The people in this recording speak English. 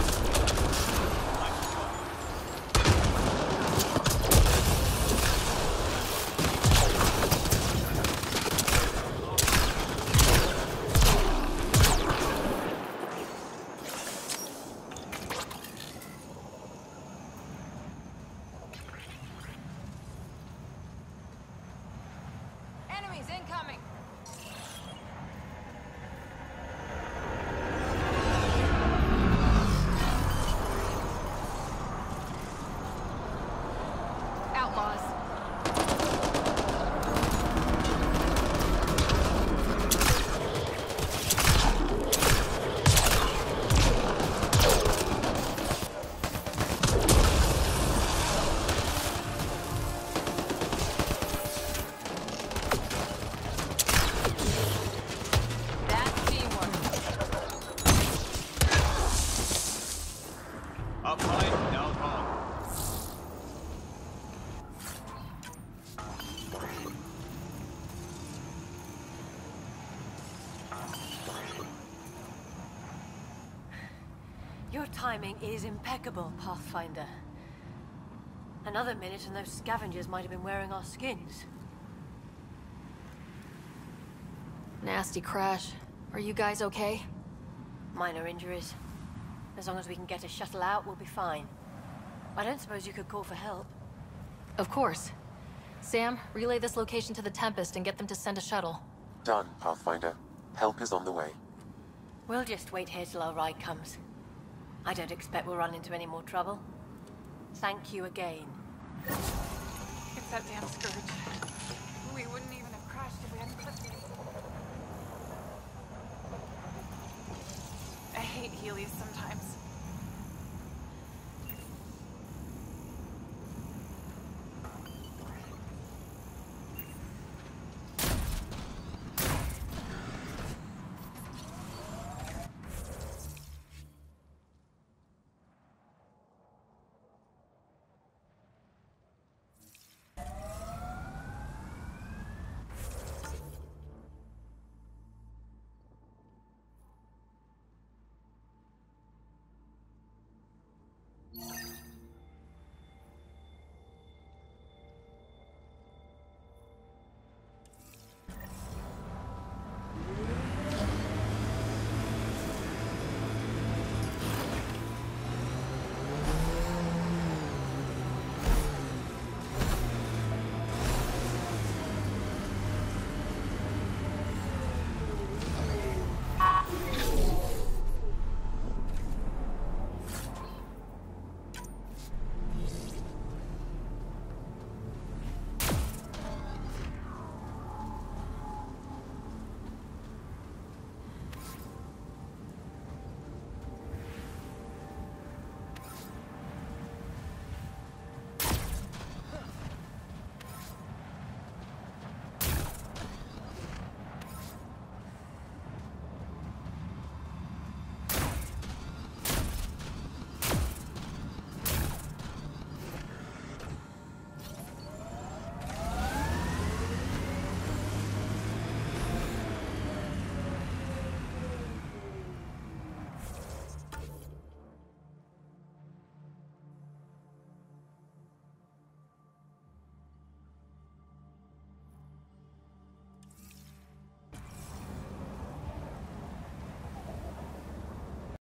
Incoming! Outlaws. Your timing is impeccable, Pathfinder. Another minute and those scavengers might have been wearing our skins. Nasty crash. Are you guys okay? Minor injuries. As long as we can get a shuttle out, we'll be fine. I don't suppose you could call for help. Of course. Sam, relay this location to the Tempest and get them to send a shuttle. Done, Pathfinder. Help is on the way. We'll just wait here till our ride comes. I don't expect we'll run into any more trouble. Thank you again. It's that damn scourge. We wouldn't even have crashed if we hadn't clipped it. I hate Heelys sometimes.